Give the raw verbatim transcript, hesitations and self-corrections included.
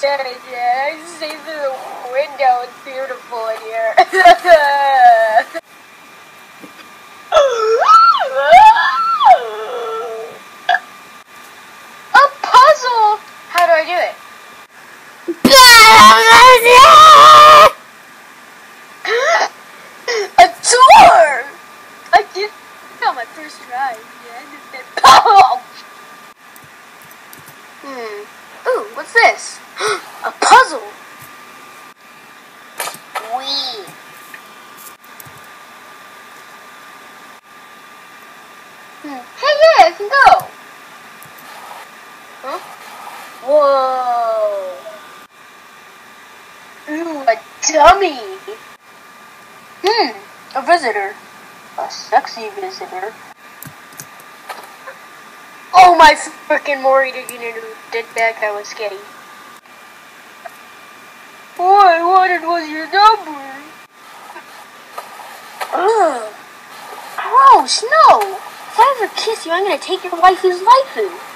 Yeah, I see through the window. It's beautiful in here. A puzzle! How do I do it? A door! I did it on my first try. Oh! Hmm. Ooh, what's this? A puzzle! Wee! Hmm. Hey, yeah, I can go! Huh? Whoa! Ooh, a dummy! Hmm, a visitor. A sexy visitor. Oh my frickin' Maury, did you know did that guy was skinny? All I wanted was your number. Ugh. Gross, no! If I ever kiss you, I'm gonna take your waifu's waifu.